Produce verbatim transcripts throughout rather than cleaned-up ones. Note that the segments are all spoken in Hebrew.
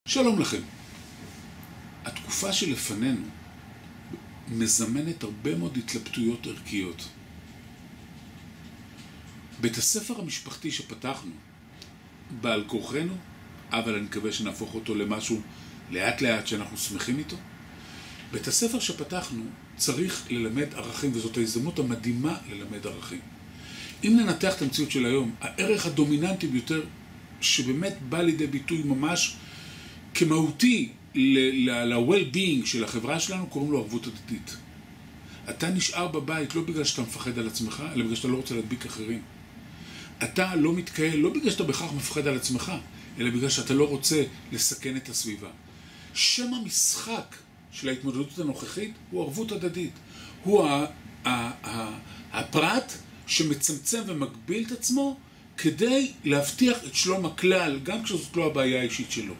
שלום לכם. התקופה שלפנינו מזמנת הרבה מאוד התלבטויות ערכיות. בית הספר המשפחתי שפתחנו בעל כורחנו, אבל אני מקווה שנהפוך אותו למשהו לאט לאט שאנחנו שמחים איתו. בית הספר שפתחנו צריך ללמד ערכים, וזאת ההזדמנות המדהימה ללמד ערכים. אם ננתח את המציאות של היום, הערך הדומיננטי ביותר שבאמת בא לידי ביטוי ממש כמהותי ל-well-being של החברה שלנו, קוראים לו ערבות הדדית. אתה נשאר בבית לא בגלל שאתה מפחד על עצמך, אלא בגלל שאתה לא רוצה להדביק אחרים. אתה לא מתקהל לא בגלל שאתה בכך מפחד על עצמך, אלא בגלל שאתה לא רוצה לסכן את הסביבה. שם המשחק של ההתמודדות הנוכחית הוא ערבות הדדית. הוא ה- ה- ה- הפרט שמצמצם ומגביל את עצמו כדי להבטיח את שלום הכלל, גם כשזאת לא הבעיה האישית שלו.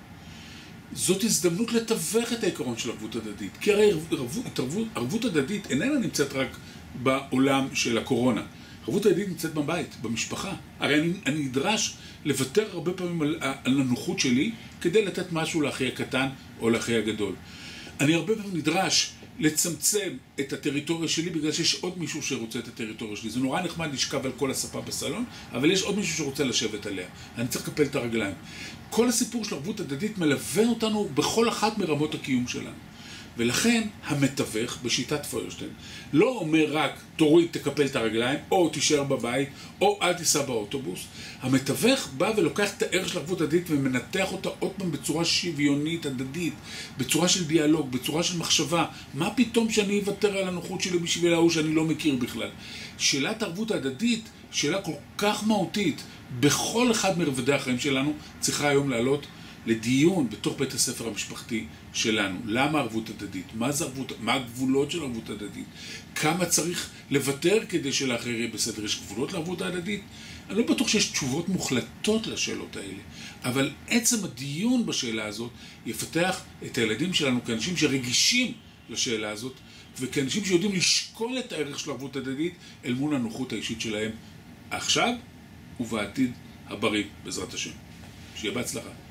זאת הזדמנות לתווך את העיקרון של ערבות הדדית. כי הרי ערבות, ערבות, ערבות הדדית איננה נמצאת רק בעולם של הקורונה. ערבות הדדית נמצאת בבית, במשפחה. הרי אני, אני נדרש לוותר הרבה פעמים על, על הנוחות שלי כדי לתת משהו לאחי הקטן או לאחי הגדול. אני הרבה פעמים נדרש לצמצם את הטריטוריה שלי בגלל שיש עוד מישהו שרוצה את הטריטוריה שלי. זה נורא נחמד לשכב על כל הספה בסלון, אבל יש עוד מישהו שרוצה לשבת עליה. אני צריך לקפל את הרגליים. כל הסיפור של ערבות הדדית מלווה אותנו בכל אחת מרמות הקיום שלנו. ולכן המתווך בשיטת פוירשטיין לא אומר רק תוריד, תקפל את הרגליים, או תישאר בבית, או אל תיסע באוטובוס. המתווך בא ולוקח את הערך של ערבות הדדית ומנתח אותה עוד פעם בצורה שוויונית, הדדית, בצורה של דיאלוג, בצורה של מחשבה. מה פתאום שאני אוותר על הנוחות שלי בשביל ההוא שאני לא מכיר בכלל? שאלת ערבות הדדית, שאלה כל כך מהותית, בכל אחד מרבדי החיים שלנו, צריכה היום לעלות לדיון בתוך בית הספר המשפחתי שלנו. למה ערבות הדדית? מה זה ערבות? מה הגבולות של ערבות הדדית? כמה צריך לוותר כדי שלאחר יהיה בסדר? יש גבולות לערבות הדדית? אני לא בטוח שיש תשובות מוחלטות לשאלות האלה, אבל עצם הדיון בשאלה הזאת יפתח את הילדים שלנו כאנשים שרגישים לשאלה הזאת, וכאנשים שיודעים לשקול את הערך של ערבות הדדית אל מול הנוחות האישית שלהם עכשיו ובעתיד הבריא, בעזרת השם. שיהיה בהצלחה.